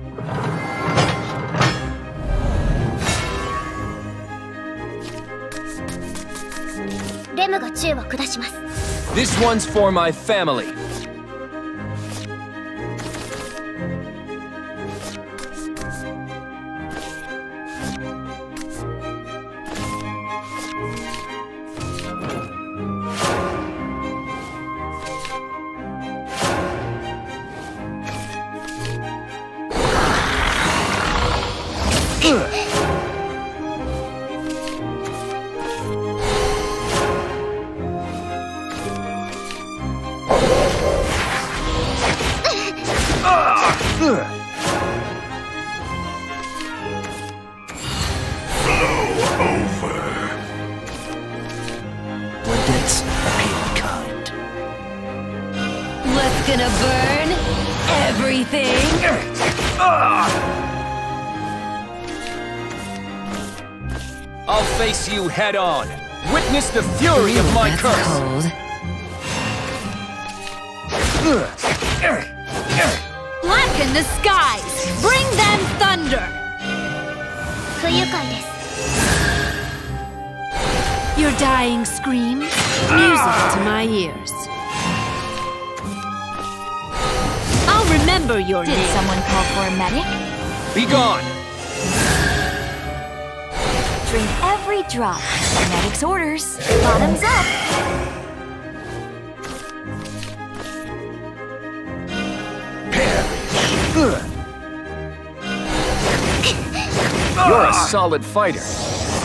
レムが宙を下します。 This one's for my family. What's gonna burn? Everything! I'll face you head on. Witness the fury of my curse. Cold. Blacken the skies! Bring them thunder! 不愉快です。 Your dying scream? Music to my ears. I'll remember your name. Did someone call for a medic? Be gone. Drink every drop. Medic's orders. Bottoms up. You're a solid fighter.